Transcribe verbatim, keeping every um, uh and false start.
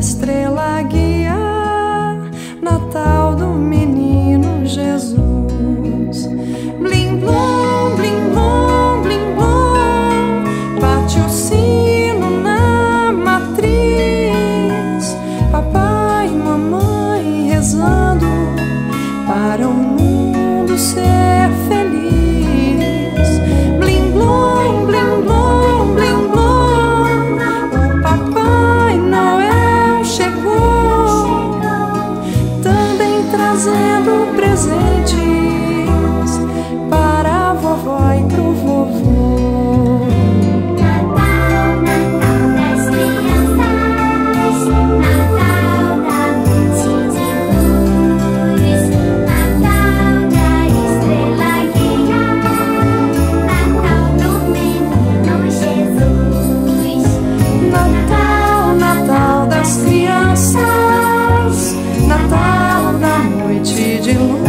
estrela guia, Natal do menino Jesus. Blim blom, blim blom, blim blom, bate o sino na matriz, papai e mamãe rezando para o mundo ser feliz. Blim blom, blim blom, blim blom, o Papai Noel chegou, também trazendo presentes para a vovó e pro vovô. Natal, Natal das crianças, Natal da noite de luz, Natal da estrela guia, Natal do menino Jesus. Natal, Natal das crianças, Natal da noite de luz.